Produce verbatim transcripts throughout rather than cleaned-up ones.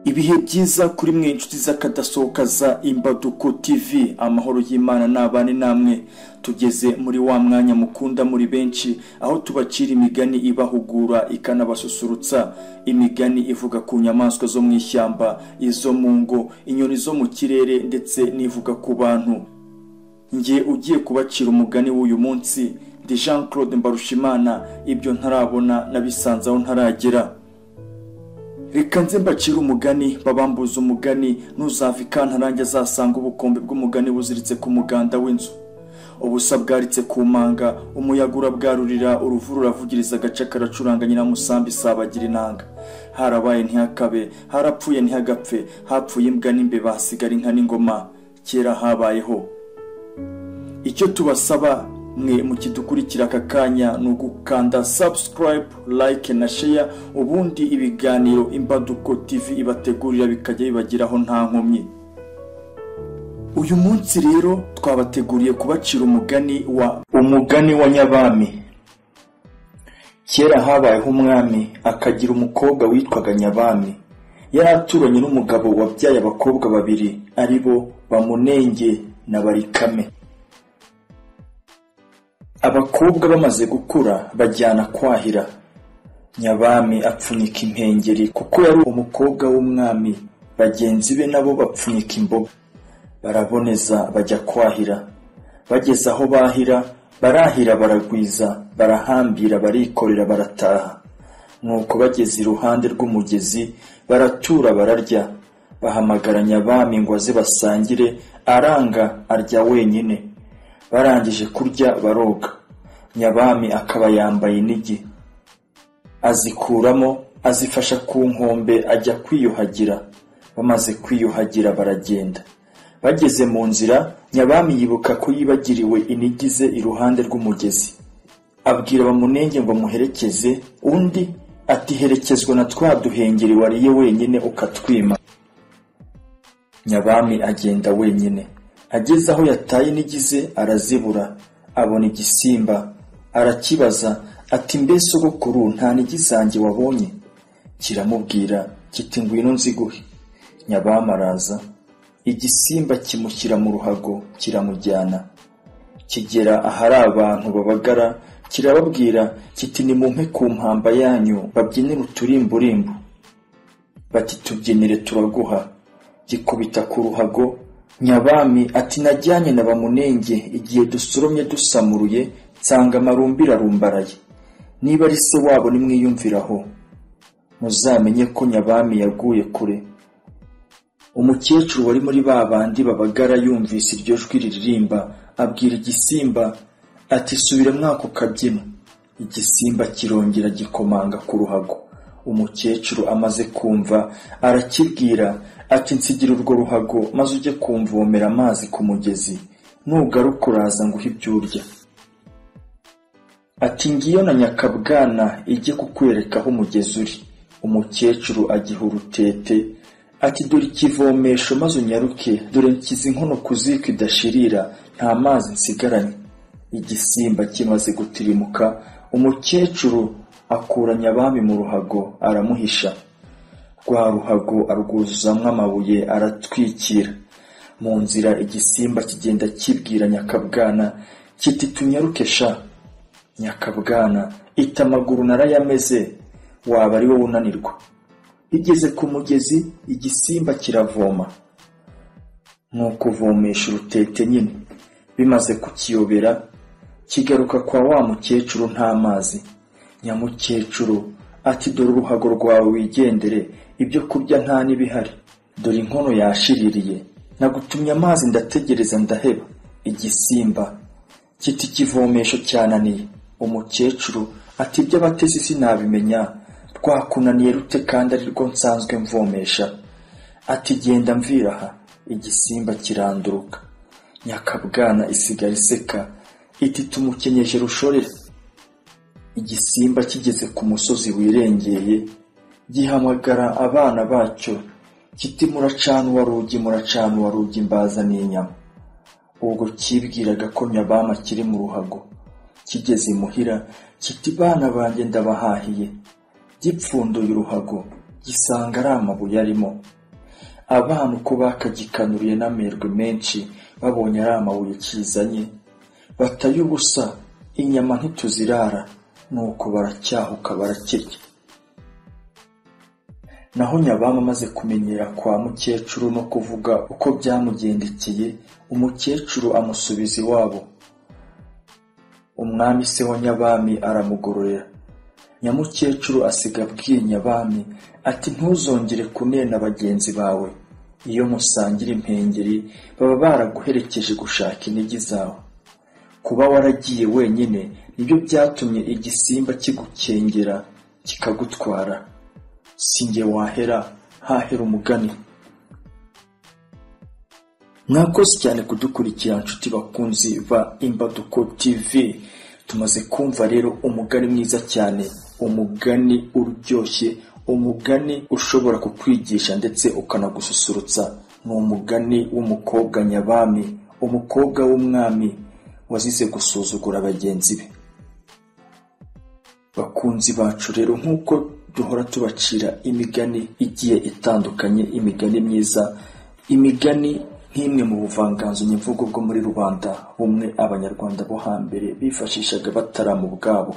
Ibihe byiza kuri mwe inshuti z'akadasohoka za Imbaduko T V, amahoro y'Imana n'abane namwe. Tugeze muri wa mwanya mukunda muri benshi, aho tubacira imigani ibahugura ikanabasusurutsa. Imigani ivuga ku nyamaswa zo mu ishyamba, izo mu ngo, inyoni zo mu kirere ndetse nivuga ku bantu. Nge ugiye kubacira umugani w'uyu munsi ndi Jean Claude Mbarushimana, ibyo ntarabona nabisanzaho ntaragera. Reka nze mbacira umugani, babambuza umugani, ntuzava ikantarange azasanga ubukombe bw'umugani buziritse ku muganda w'inzu. Ubusa bwaritse ku manga, umuyaga urabwarurira, uruvu ruravugiriza agace karacuranga, nyiramusambi isabagira inanga. Harabaye ntihakabe, harapfuye ntihagapfe, hapfuye imbwa n'imbeba hasigara inka n'ingoma, kera habayeho. Icyo tubasaba mwe mukidukurikira aka kanya ni ugukanda subscribe, like na share, ubundi ibiganiro Imbaduko T V ibategurira bikajya bibagiraho nta nkomyi. Uyu munsi rero twabateguriye kubacira umugani wa umugani wa Nyabami. Kera habayeho umwami akagira umukobwa witwaga Nyabami. Yari aturanye n'umugabo wabyaye abakobwa babiri, ari bo Bamunenge na Barikame. Abakobwa bamaze gukura bajyana kwahira. Nyabami apfunyika impengeri kuko yari umukobwa w'umwami, bagenzi be nabo bapfunyika imboga. Baraboneza bajya kwahira. Bageze aho bahira, barahira baragwiza, barahambira barikorera barataha. Nuko bageze iruhande rw'umugezi, baratura bararya. Bahamagara Nyabami ngo aze basangire, aranga arya wenyine. Barangije kurya baroga. Nyabami akaba yambaye inigi. Azikuramo azifasha ku nkombe ajya kwiyuhagira. Bamaze kwiyuhagira baragenda. Bageze mu nzira, Nyabami yibuka ko yibagiriwe inigi ze iruhande rw'umugezi. Abwira Bamunenge ngo muherekeze, undi ati herekezwa na twa duhengeri wariye wenyine ukatwima. Nyabami agenda wenyine. Ageze aho yataye inigi ze arazibura, abona igisimba, arakibaza ati mbese sogokuru nta nigi zanjye wabonye? Kiramubwira kiti ngwino nziguhe. Nyabami araza, igisimba kimushyira mu ruhago kiramujyana. Kigera ahari abantu babagara, kirababwira kiti nimumpe ku mpamba yanyu babyinire uturimburimbu. Bati tubyinire turaguha. Gikubita ku ruhago. Nyabami ati najyanye na Bamunenge igihe dusoromye dusamuruye, nsanga amarumbira rumbaraye. Niba ari se wabo nimwiyumviraho, muzamenye ko Nyabami yaguye kure. Umukecuru wari muri babandi babagara yumvise iryo jwi riririmba, abwira igisimba ati subire mwako kabyino. Igisimba kirongera gikomanga ku ruhago. Umukecuru amaze kumva arakibwira ati nsigira urwo ruhago maze ujye kumvomera amazi ku mugezi, nugaruka uraza nguhe ibyo urya. Ati ngiyo na Nyakabwana ijye kukwereka aho umugezi uri. Umukecuru agiha urutete ati dore ikivomesho maze unyaruke, dore nkiza inkono ku ziko idashirira, nta mazi nsigaranye. Igisimba kimaze gutirimuka, umukecuru akura Nyabami mu ruhago aramuhisha. Rwa ruhago arwuzuzamwo amabuye aratwikira. Mu nzira igisimba kigenda kibwira Nyakabwana kiti tunyaruke sha. Nyakabwana ita amaguru narayameze, waba ari wowe unanirwa. Igeze ku mugezi igisimba kiravoma. Nuko uvomesha urutete nyine. Bimaze kukiyobera, kigaruka kwa wa mukecuru nta mazi. Nyamukecuru ati dore uruhago rwawe wigendere, ibyo kurya nta n'ibihari, dore inkono yashiririye, nagutumye amazi ndategereza ndaheba. Igisimba kiti kivomesho cyananiye. Umukecuru ati ibyo abatesi sinabimenya, rwakunaniye rute kandi ari rwo nsanzwe mvomesha? Ati genda mvira aha. Igisimba kiranduruka. Nyakabwana isigara iseka iti tumukenyeje rushorera. Igisimba kigeze ku musozi wirengeye, gihamagara abana bacyo kiti muracana uwarugi muracana uwarugi mbazaniye inyama. Ubwo kibwiraga ko Nyabami kiri mu ruhago. Kigeze imuhira kiti bana banjye ndabahahiye. Gipfunduye uruhago gisanga ari amabuye arimo. Abana uko bakagikanuriye n'amerwe menshi babonye ari amabuye kizanye, bataye ubusa inyama ntituzirara, nuko baracyahuka barakirya. Naho Nyabami amaze kumenyera kwa mukecuru no kuvuga uko byamugendekeye, umukecuru amusubiza iwabo. Umwami se wa Nyabami aramugororera. Nyamukecuru asiga abwiye Nyabami ati ntuzongere kunena bagenzi bawe, iyo musangira impengeri baba baraguherekeje gushaka inigi zawe. Kuba waragiye wenyine nibyo byatumye igisimba kigukengera kikagutwara, singe wahera hahera umugani. Mwakoze cyane kudukurikira nshuti bakunzi ba Imbaduko T V. Tumaze kumva rero umugani mwiza cyane, umugani uryoshye, umugani ushobora kukwigisha ndetse ukanagususurutsa. Ni umugani w'umukobwa Nyabami, umukobwa w'umwami wazize gusuzugura bagenzi be. Bakunzi bacu rero, nk'uko duhora tubacira imigani igiye itandukanye, imigani myiza, imigani nk'imwe mu buvanganzo nyemvugo bwo muri rubanda bumwe abanyarwanda bo hambere bifashishaga batarama ubwabo.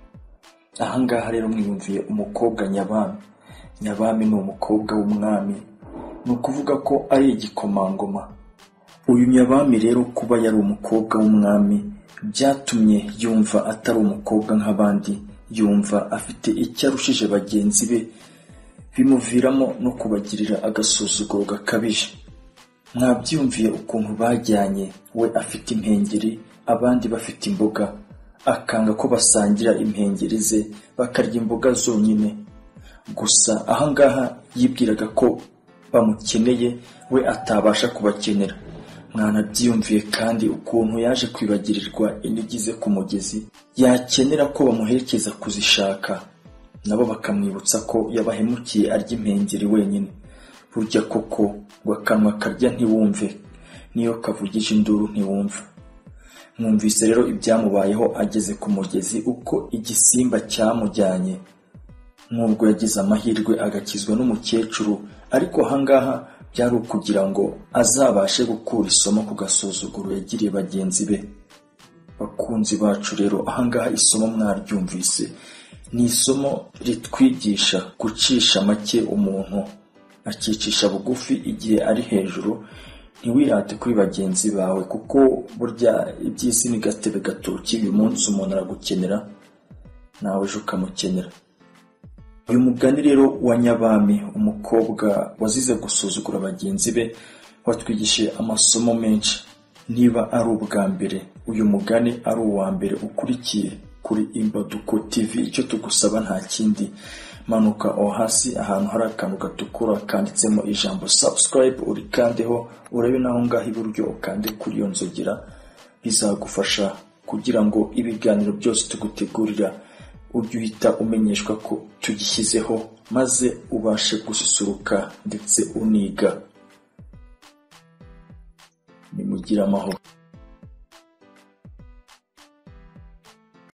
Ahangaha rero mwiyumviye umukobwa Nyabami. Nyabami ni umukobwa w'umwami, ni ukuvuga ko ari igikomangoma. Uyu Nyabami rero kuba yari umukobwa w'umwami byatumye yumva atari umukobwa nk'abandi, yumva afite icyo arushije bagenzi be, bimuviramo no kubagirira agasuzuguro gakabije. Mwabyumviye ukuntu bajyanye, we afite impengeri abandi bafite imboga, akanga ko basangira impengeri ze bakarya imboga zonyine. Gusa ahangaha yibwiraga ko bamukeneye, we atabasha kubakenera. Mwanabyumviye kandi ukuntu yaje kwibagirirwa inigi ze ku mugezi, yakenera ko bamuherekeza kuzishaka, nabo bakamwibutsa ko yabahemukiye arya impengeri wenyine. Burya koko wakanwa karya ntiwumve, niyo kavugije induru ntiwumva. Mwumvise rero ibyamubayeho ageze ku mugezi, uko igisimba cyamujyanye. Nubwo yagize amahirwe agakizwa n'umukecuru, ariko ahangaha byari ukugira ngo azabashe gukura isomo ku gasuzuguro yagiriye bagenzi be. Bakunzi bacu rero, ahangaha isomo mwaryumvise, ni isomo ritwigisha gucisha make umuntu, akicisha bugufi igihe ari hejuru. Ntiwirate kuri bagenzi bawe, kuko burya iby'isi ni gatebe gatoki. Uyu munsi umuntu aragukenera, nawe ejo ukamukenera. Uyu mugani rero wa Nyabami, umukobwa wazize gusuzugura bagenzi be, watwigishije amasomo menshi. Niba ari ubwa mbere uyu mugani ari uwa mbere ukurikiye kuri Imbaduko T V, icyo tugusaba nta kindi, manuka aho hasi ahantu hari akantu gatukura kanditsemo ijambo subscribe, urikandeho, urebe naho ngaho iburyo ukande kuri iyo nzogera. Bizagufasha kugira ngo ibiganiro byose tugutegurira ujye uhita umenyeshwa ko tugishyizeho, maze ubashe gususuruka ndetse uniga. Nimugire amahoro.